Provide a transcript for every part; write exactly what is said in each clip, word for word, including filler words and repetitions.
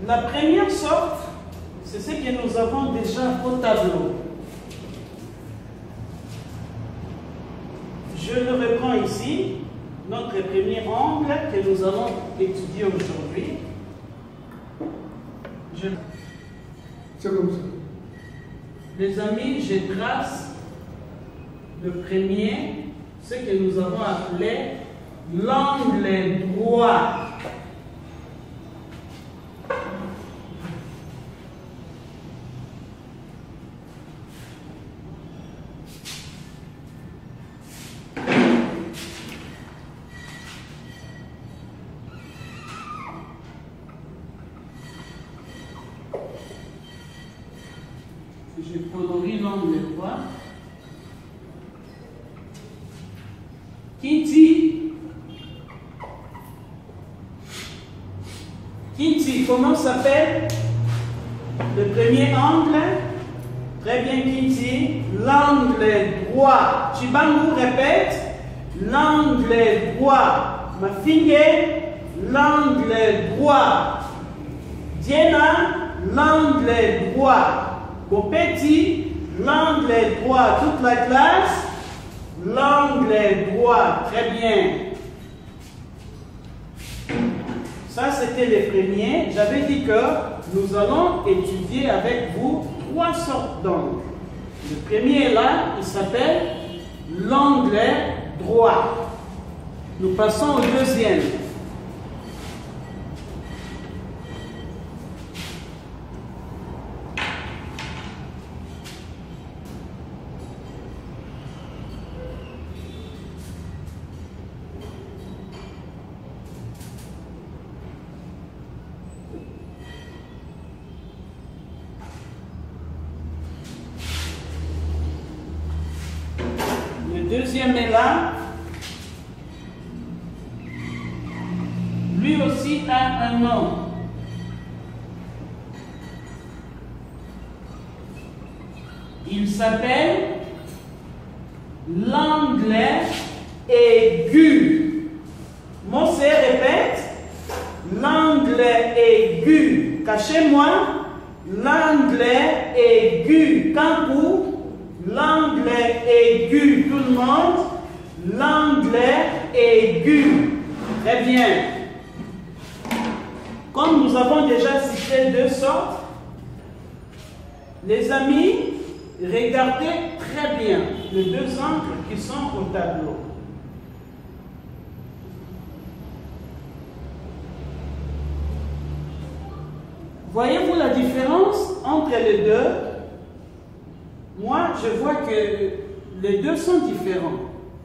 La première sorte, c'est ce que nous avons déjà au tableau. Je le reprends ici, notre premier angle que nous allons étudier aujourd'hui. Je... C'est comme ça. Les amis, je trace le premier, ce que nous avons appelé l'angle droit. Je colorie l'angle droit. Kinti. Kinti, comment s'appelle le premier angle? Très bien, Kinti. L'angle droit. Chibangu répète. L'angle droit. Mafinge, l'angle droit. Diana, l'angle droit. Petit, l'angle droit, toute la classe, l'angle droit, très bien. Ça, c'était les premiers. J'avais dit que nous allons étudier avec vous trois sortes d'angles. Le premier est là, il s'appelle l'angle droit. Nous passons au deuxième. Le deuxième est là. Lui aussi a un nom. Il s'appelle l'angle aigu. Mon C répète. L'angle aigu. Cachez-moi. L'angle aigu. Campou. L'angle aigu, tout le monde. L'angle aigu. Très bien. Comme nous avons déjà cité deux sortes, les amis, regardez très bien les deux angles qui sont au tableau. Voyez-vous la différence entre les deux? Moi, je vois que les deux sont différents.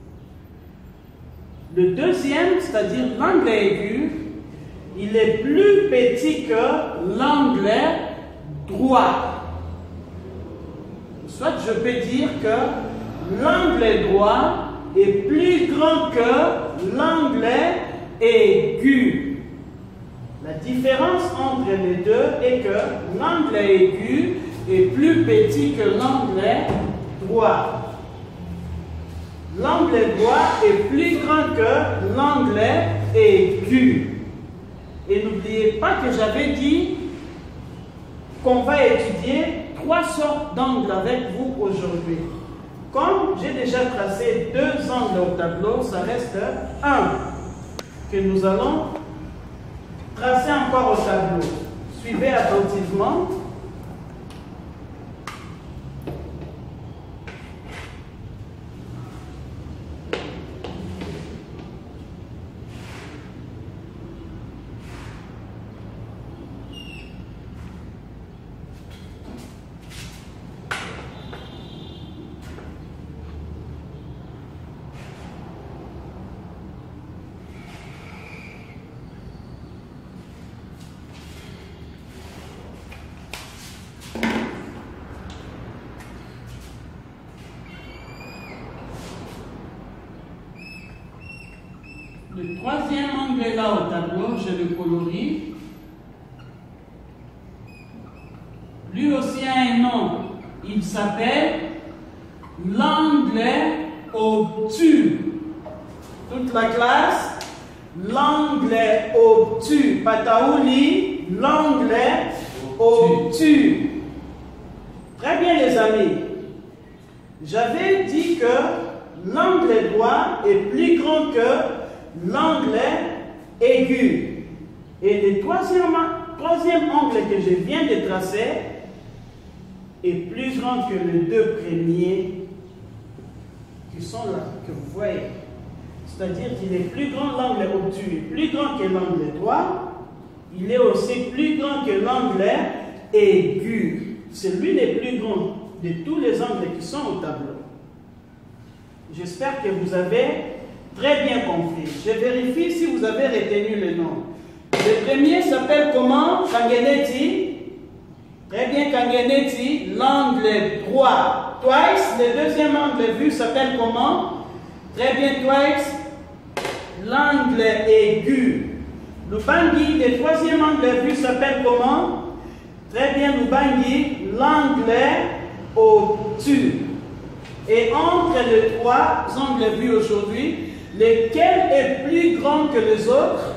Le deuxième, c'est-à-dire l'angle aigu, il est plus petit que l'angle droit. Soit je peux dire que l'angle droit est plus grand que l'angle aigu. La différence entre les deux est que l'angle aigu est plus petit que l'angle droit. L'angle droit est plus grand que l'angle aigu. Et n'oubliez pas que j'avais dit qu'on va étudier trois sortes d'angles avec vous aujourd'hui. Comme j'ai déjà tracé deux angles au tableau, ça reste un que nous allons tracer encore au tableau. Suivez attentivement. Le troisième angle est là au tableau, je le colorie. Lui aussi a un nom. Il s'appelle l'angle obtus. Toute la classe, l'angle obtus. Pataouli, l'anglais au tu. Très bien les amis. J'avais dit que l'anglais droit est plus grand que l'anglais aigu. Et le troisième, troisième angle que je viens de tracer est plus grand que les deux premiers qui sont là, que vous voyez. C'est-à-dire qu'il est plus grand, l'angle obtus est plus grand que l'angle droit. Il est aussi plus grand que l'angle aigu. C'est lui le plus grand de tous les angles qui sont au tableau. J'espère que vous avez très bien compris. Je vérifie si vous avez retenu le nom. Le premier s'appelle comment? Kangeneti. Très bien, Kangeneti, l'angle droit. Twice, le deuxième angle vu s'appelle comment? Très bien, twice, l'angle aigu. Lubangi, le troisième angle vu s'appelle comment? Très bien, Lubangi, l'angle au-dessus. Et entre les trois angles vus aujourd'hui, lequel est plus grand que les autres?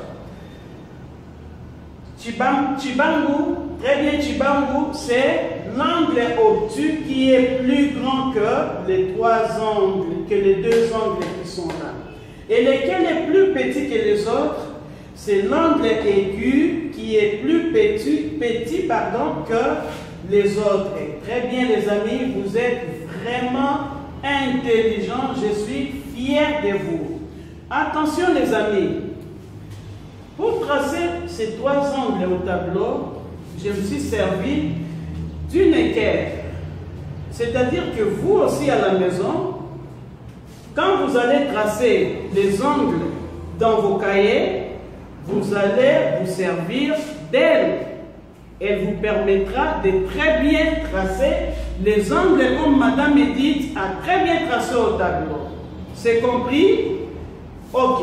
Chibang, Chibangu, très bien, Chibangu, c'est l'angle obtus qui est plus grand que les trois angles, que les deux angles qui sont là. Et lequel est plus petit que les autres? C'est l'angle aigu qui est plus petit, petit pardon, que les autres. Et très bien les amis, vous êtes vraiment intelligents, je suis fier de vous. Attention les amis, pour tracer ces trois angles au tableau, je me suis servi d'une équerre. C'est-à-dire que vous aussi à la maison, quand vous allez tracer les angles dans vos cahiers, vous allez vous servir d'elle. Elle vous permettra de très bien tracer les angles comme Madame Edith a très bien tracé au tableau. C'est compris? Ok.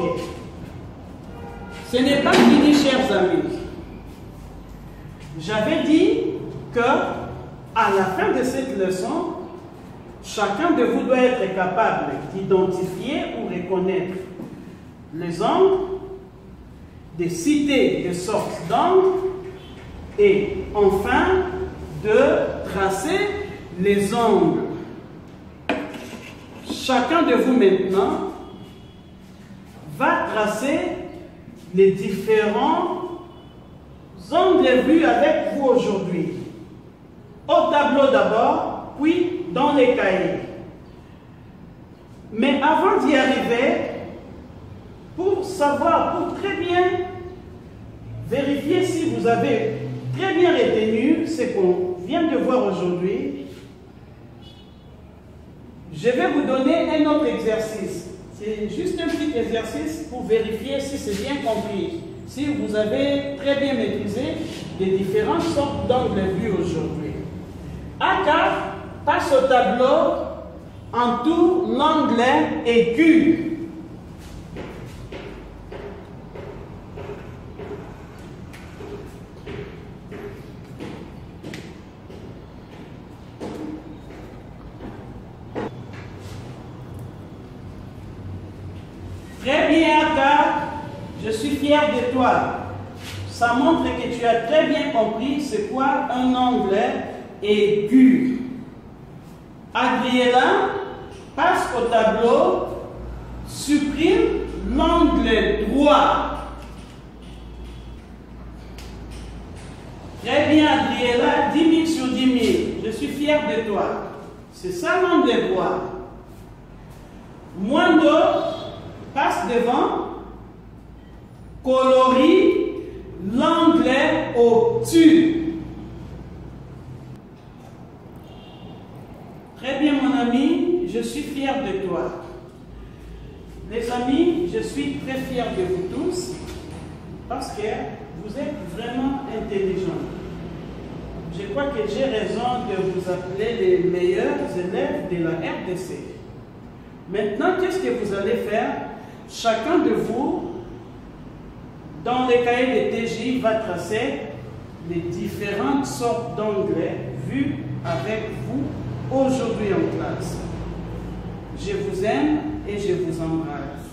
Ce n'est pas fini, chers amis. J'avais dit que à la fin de cette leçon, chacun de vous doit être capable d'identifier ou reconnaître les angles, de citer des sortes d'angles et enfin de tracer les angles. Chacun de vous maintenant va tracer les différents angles vus avec vous aujourd'hui. Au tableau d'abord, puis dans les cahiers. Mais avant d'y arriver, pour savoir, pour très bien vérifier si vous avez très bien retenu ce qu'on vient de voir aujourd'hui, je vais vous donner un autre exercice. C'est juste un petit exercice pour vérifier si c'est bien compris, si vous avez très bien maîtrisé les différentes sortes d'angles vus aujourd'hui. Aka passe au tableau, entoure l'angle aigu. Très bien, Aka, je suis fier de toi. Ça montre que tu as très bien compris c'est quoi un angle aigu. Adriela passe au tableau, supprime l'angle droit. Très bien, Adriela, dix mille sur dix mille. Je suis fier de toi. C'est ça l'angle droit. Moindo passe devant, colorie l'angle obtus. Très bien mon ami, je suis fier de toi. Les amis, je suis très fier de vous tous parce que vous êtes vraiment intelligents. Je crois que j'ai raison de vous appeler les meilleurs élèves de la R D C. Maintenant, qu'est-ce que vous allez faire? Chacun de vous, dans les cahiers de T J, va tracer les différentes sortes d'angles vus avec vous aujourd'hui en classe. Je vous aime et je vous embrasse.